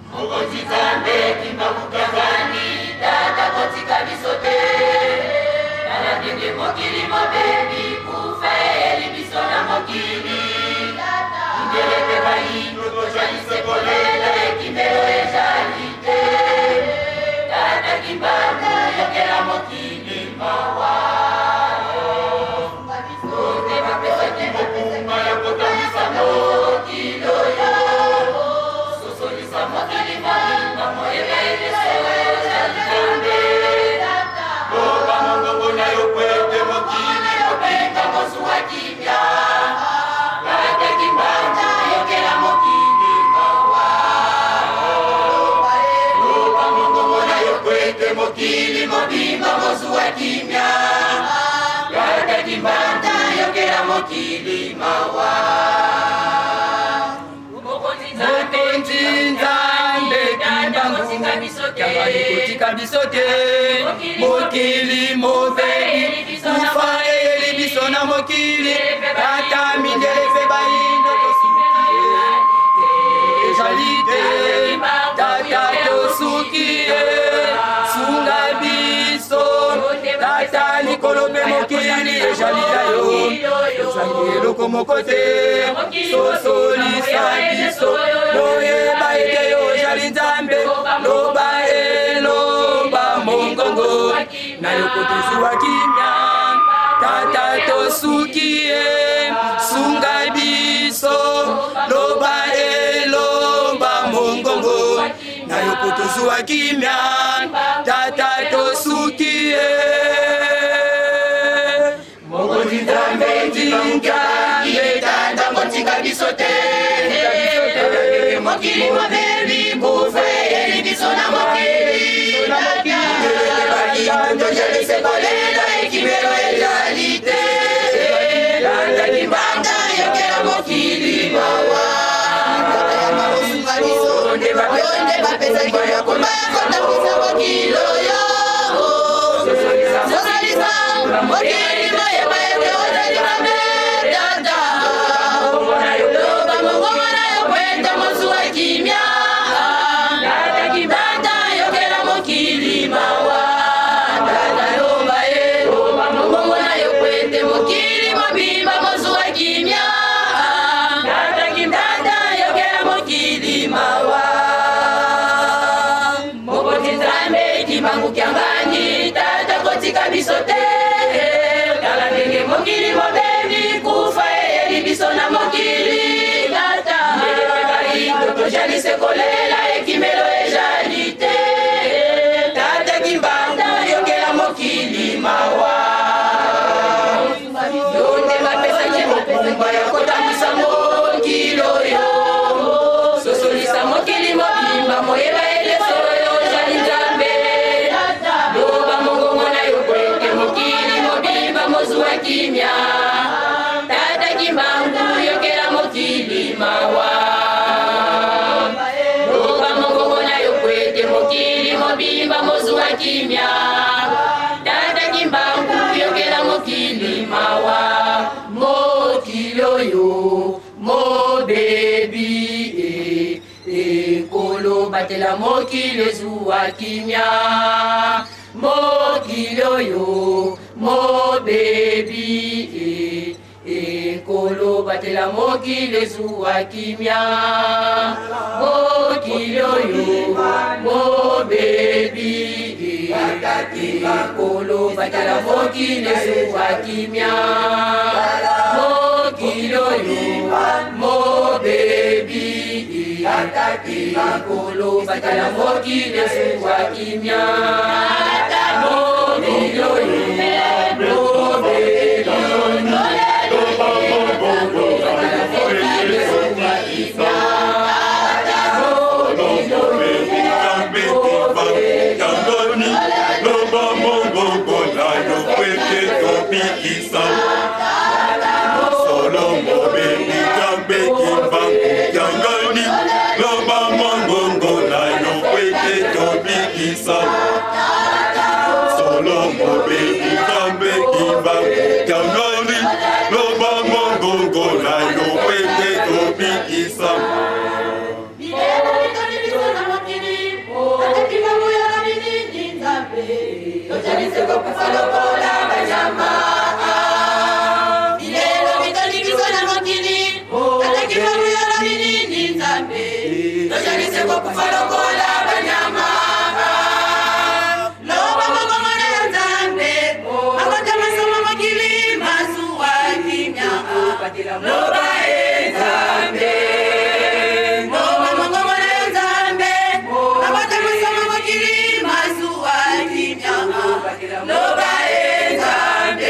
Mokili mobeli kufa eli bisona mokili ata mindele fe bayindo jalite tata tosukie sunga biso tata likolobe mokili jalita yo zangelo komokote sosolisa biso loye baite yo jalinzambe loba eloba mongongo na yokotezuwa kimya tata tosukie sunga biso loba eloba mongongo na yokotezuwa kimya tata tosukie mongonzi nzambe tinga yetanda motinga biso te mokili mobeli kufe eli biso na mokili Yando jale se kolela ekimero ejalite Yanda kimbanda yokera mokili mawa Yonde bapesa kaya kumaya kota kisa mokilo yo Sosalisa mokili maya maeke ojali mame dada Loba mongomana yokwenda mosu wa kimya Yanda kimbanda yokera mokili mawa mokili mobimba mozuwa kimya tata kimdada yokera mokili mawa mokoti nzambe kimangu kyangani tata kotika biso te tala ndenge mokili mobebi kufa eli biso na mokili tata bayindo tojalise kolela ekimelo ejali te tata kimbanda yokera mokili mawa Kotambisa mokilo yo sosolisa mokili mobimba moyeba eleso yo jalinzambe loba mongomona yo kweke mokili mobimba mozuwa kimya tata kimbangu yokera mokili mawa loba mongomona yo kweke mokili mobimba mozuwa kimya tata kimbangu yokera mokili mawa yo mo baby kolo batela mokili zuwa kimya mokilo yo mo baby kolo batela mokili zuwa kimya mokilo yo mo baby kolo batela mokili zuwa kimya Kilo yo mo baby kolo batala mokili zuwa kimya mo kilo yo mo baby kolo batala mokili zuwa kimya Isa kwa kufalo kola banyama loba mongomona ya nzambe akotama soma mokili masuwa kimya loba nzambe loba mongomona ya nzambe akotama soma mokili masuwa kimya loba nzambe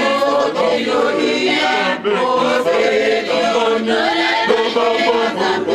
Bye.